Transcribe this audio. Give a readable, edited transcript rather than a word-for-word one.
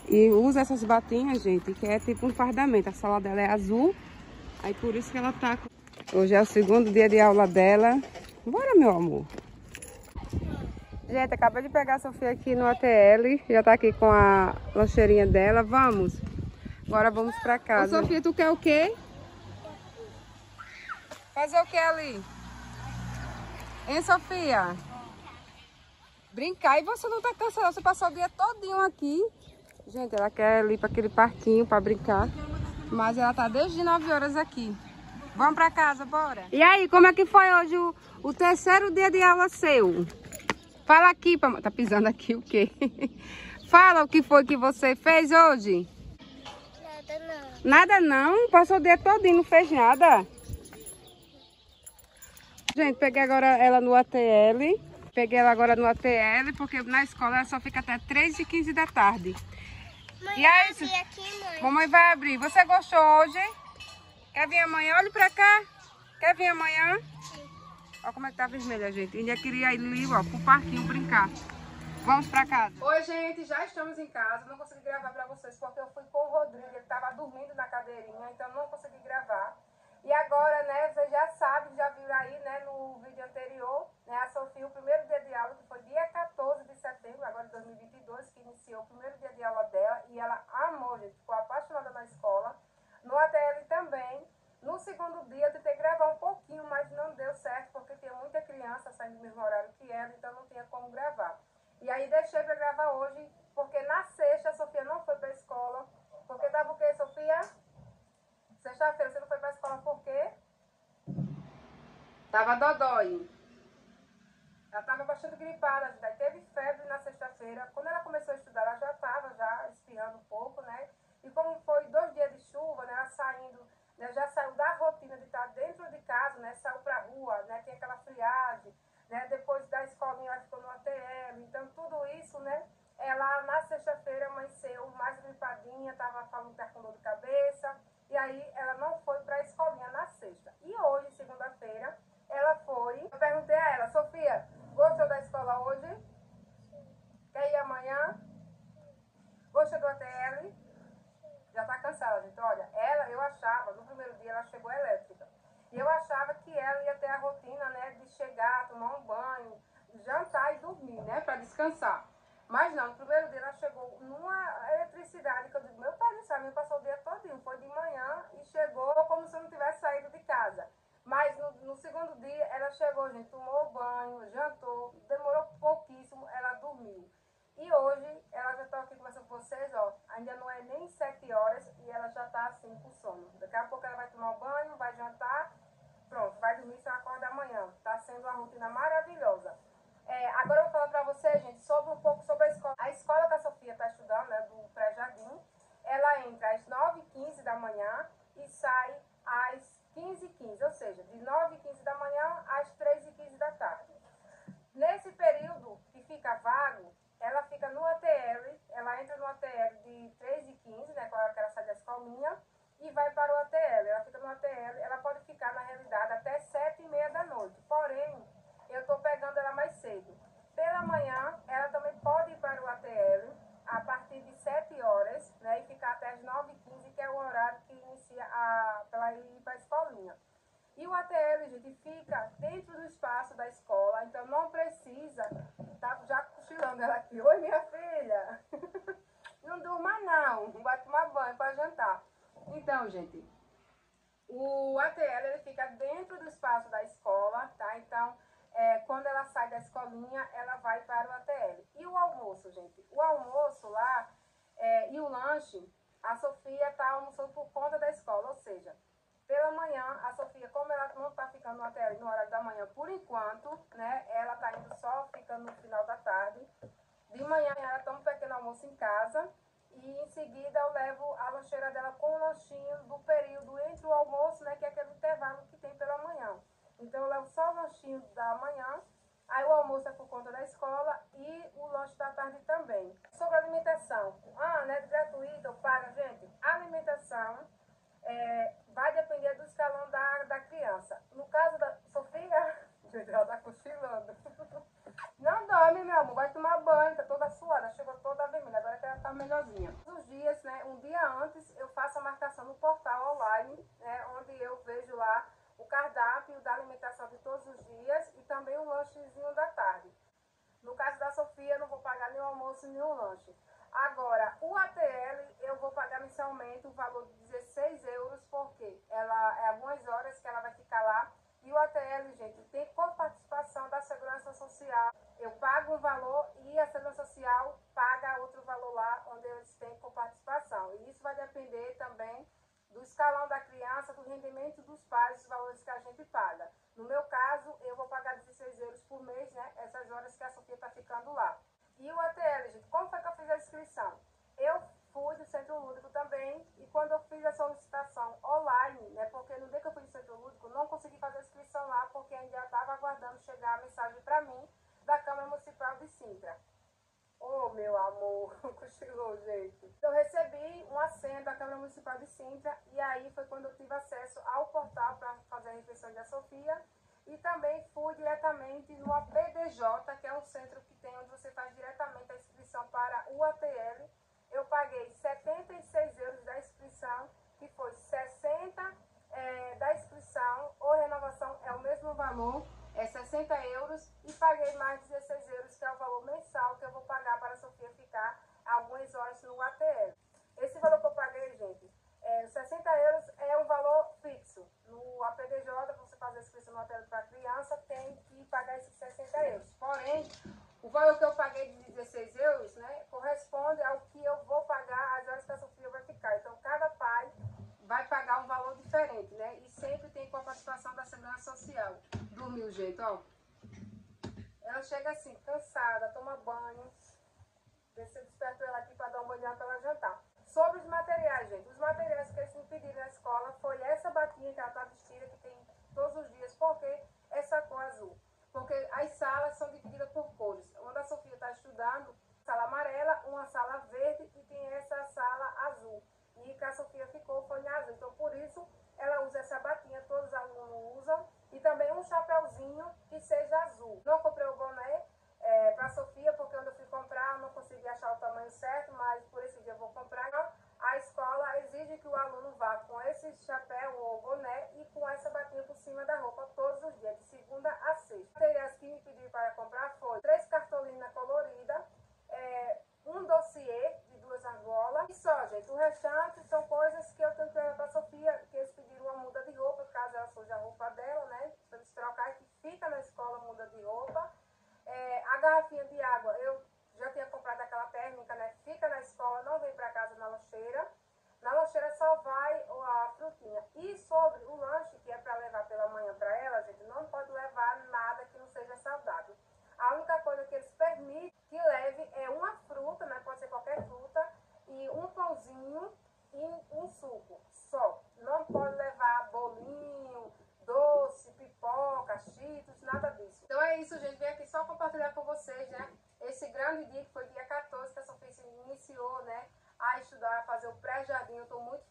E usa essas batinhas, gente, que é tipo um fardamento. A sala dela é azul, aí por isso que ela tá... Hoje é o segundo dia de aula dela. Bora, meu amor. Gente, acabei de pegar a Sofia aqui no ATL. Já tá aqui com a lancheirinha dela. Vamos. Agora vamos pra casa. Ô, Sofia, tu quer o quê? Fazer o que ali? Hein, Sofia? Brincar. E você não tá cansada? Você passou o dia todinho aqui. Gente, ela quer ir para aquele parquinho para brincar. Mas ela tá desde 9 horas aqui. Vamos para casa, bora? E aí, como é que foi hoje o terceiro dia de aula seu? Fala aqui, tá pisando aqui o quê? Fala o que foi que você fez hoje. Nada não. Nada não? Passou o dia todinho, não fez nada? Gente, peguei agora ela no ATL. Peguei ela agora no ATL, porque na escola ela só fica até 3h15 da tarde. Mãe, E aí, aqui, mãe. mamãe vai abrir. Você gostou hoje? Quer vir amanhã? Olha pra cá. Quer vir amanhã? Sim. Olha como é que tá vermelha, gente. Ainda queria ir ali, ó, pro parquinho brincar. Vamos pra casa. Oi, gente. Já estamos em casa. Não consegui gravar pra vocês porque eu fui com o Rodrigo. Ele tava dormindo na cadeirinha, então não consegui gravar. E agora, né, vocês já sabem, já viram aí, né, no vídeo anterior, né, a Sofia, o primeiro dia de aula, que foi dia 14 de setembro, agora de 2022, que iniciou o primeiro dia de aula dela, e ela amou, gente, ficou apaixonada na escola. No ATL também. No segundo dia eu tentei gravar um pouquinho, mas não deu certo, porque tinha muita criança saindo do mesmo horário que ela, então não tinha como gravar. E aí deixei para gravar hoje, porque na sexta a Sofia não foi para a escola, porque tava o quê, Sofia? Sexta-feira você não foi para a escola por quê? Tava dodói. Ela tava bastante gripada, já teve febre na sexta-feira. Quando ela começou a estudar, ela já tava espirrando um pouco, né? E como foi 2 dias de chuva, né? Ela saindo, né? Já saiu da rotina de estar dentro de casa, né? Saiu pra rua, né? Tem aquela friagem, né? Depois da escolinha ela ficou no ATL. Então tudo isso, né? Ela na sexta-feira amanheceu mais gripadinha, tava falando que tá com dor de cabeça. E aí ela não foi pra escolinha na sexta. E hoje, segunda-feira, ela foi. Eu perguntei a ela, Sofia, gostou da escola hoje? Quer ir amanhã? Gostou do ATL? Já tá cansada, gente. Olha, eu achava, no primeiro dia ela chegou elétrica. E eu achava que ela ia ter a rotina, né, de chegar, tomar um banho, jantar e dormir, né, pra descansar. Mas não, no primeiro dia ela chegou numa eletricidade que eu digo, meu pai do céu, me passou o dia todinho. Foi de manhã e chegou como se eu não tivesse saído de casa. Mas no segundo dia ela chegou, gente, tomou banho, jantou, demorou pouquíssimo, ela dormiu. E hoje ela já está aqui conversando com vocês, ó, ainda não é nem 7 horas e ela já está assim com sono. Daqui a pouco ela vai tomar um banho, vai jantar, pronto, vai dormir, só acorda amanhã. Está sendo uma rotina maravilhosa. Agora eu vou falar para vocês, gente, sobre um pouco sobre a escola. A escola que a Sofia está estudando, né, do pré-jardim, ela entra às 9h15 da manhã e sai às 15h15, ou seja, de 9h15 da manhã às 3h15 da tarde. Nesse período que fica vago, ela fica no ATL, ela entra no ATL de 3h15, né, quando ela sai da escolinha, e vai para o ATL. Ela fica no ATL, ela pode ficar, na realidade, até 7h30 da noite. Porém, eu estou pegando ela mais cedo. Pela manhã, ela também pode ir para o ATL a partir de 7 horas, né, e ficar até as 9h15, que é o horário que inicia para ela ir para a escolinha. E o ATL, gente, fica dentro do espaço da escola, então não precisa, tá já cochilando ela aqui. Oi, minha filha! Não durma não, vai tomar banho para jantar. Então, gente, o ATL, ele fica dentro do espaço da escola, tá? Então, quando ela sai da escolinha, ela vai para o ATL. E o almoço, gente? O almoço lá e o lanche, a Sofia tá almoçando por conta da escola, ou seja, pela manhã, a Sofia, como ela não está ficando no ATL no horário da manhã por enquanto, né? Ela está indo só ficando no final da tarde. De manhã, ela toma um pequeno almoço em casa. E em seguida, eu levo a lancheira dela com o lanchinho do período entre o almoço, né? Que é aquele intervalo que tem pela manhã. Então, eu levo só o lanchinho da manhã. Aí, o almoço é por conta da escola e o lanche da tarde também. Sobre a alimentação. Né? Gratuito, eu pago, gente. A alimentação vai depender do escalão da criança. No caso da Sofia, gente, ela tá cochilando. Não dorme, meu amor, vai tomar banho, tá toda suada, chegou toda vermelha. Agora que ela tá tá melhorzinha. Os dias, né, um dia antes, eu faço a marcação no portal online, né, onde eu vejo lá o cardápio da alimentação de todos os dias e também o lanchezinho da tarde. No caso da Sofia, eu não vou pagar nem o almoço nem o lanche. Agora, o ATL, eu vou pagar mensalmente o valor de 16 euros, porque ela é algumas horas que ela vai ficar lá. E o ATL, gente, tem coparticipação da Segurança Social. Eu pago um valor e a Segurança Social paga outro valor lá, onde eles têm coparticipação. E isso vai depender também do escalão da criança, do rendimento dos pais, os valores que a gente paga. No meu caso, eu vou pagar 16 euros por mês, né? Essas horas que a Sofia está ficando lá. E o ATL, gente, como foi que eu fiz a inscrição? Eu fui do Centro Lúdico também, e quando eu fiz a solicitação online, né? Porque no dia que eu fui do Centro Lúdico, não consegui fazer a inscrição lá, porque ainda estava aguardando chegar a mensagem para mim da Câmara Municipal de Sintra. Oh, meu amor, cochilou, gente. Eu recebi uma senha da Câmara Municipal de Sintra e aí foi quando eu tive acesso ao portal para fazer a inscrição da Sofia. E também fui diretamente no APDJ, que é um centro que tem onde você faz diretamente a inscrição para o ATL. Eu paguei 76 euros da inscrição, que foi 60 da inscrição, ou renovação é o mesmo valor, é 60 euros, e paguei mais 16 euros, que é o valor mensal que eu vou pagar para a Sofia ficar algumas horas no ATL. Esse valor que eu paguei, gente, 60 euros é um valor fixo. No APDJ, você fazer a inscrição no ATL para criança, tem que pagar esses 60 euros. Porém, o valor que eu paguei de 16 euros, né, corresponde ao que eu vou pagar as horas que a Sofia vai ficar. Então, cada pai vai pagar um valor diferente, né? E sempre tem com a participação da Segurança Social. Dormiu, gente, ó. Ela chega assim, cansada, toma banho. Deixa eu desperto ela aqui para dar um banho para ela jantar. Sobre os materiais, gente. Os materiais que eles me pediram na escola foi essa batinha que ela tá vestida, que tem todos os dias. Por que essa cor azul? Porque as salas são divididas por cores. Onde a Sofia está estudando, sala amarela, uma sala verde e tem essa sala azul. E que a Sofia ficou foi em azul. Então, por isso, ela usa essa batinha, todos os alunos usam. E também um chapéuzinho que seja azul. Não comprei o boné para a Sofia, porque quando eu fui comprar, eu não consegui achar o tamanho certo, mas por esse dia eu vou comprar. A escola exige que o aluno vá com esse chapéu ou boné e com essa batinha por cima da roupa todos os dias, de segunda a sexta. Os materiais que me pediram para comprar foi 3 cartolinas coloridas, um dossiê de 2 argolas e só, gente. O restante são coisas que eu tenho que levar para a Sofia, que eles pediram uma muda de roupa, caso ela suja a roupa dela, né? Para eles trocar, que fica na escola muda de roupa. A garrafinha de água, eu já tinha comprado aquela térmica, né? Fica na escola, não vem para casa na lancheira. Na lancheira só vai a frutinha. E sobre o lanche, que é para levar pela manhã para ela, gente, não pode levar nada que não seja saudável. A única coisa que eles permitem que leve é uma fruta, né? Pode ser qualquer fruta, e um pãozinho e um suco. Só. Não pode levar bolinho, doce, pipoca, cheetos, nada disso. Então é isso, gente. Vim aqui só compartilhar com vocês, né? Esse grande dia, que foi dia 14, que a Sofia iniciou, né? A estudar, a fazer o pré-jardim. Eu tô muito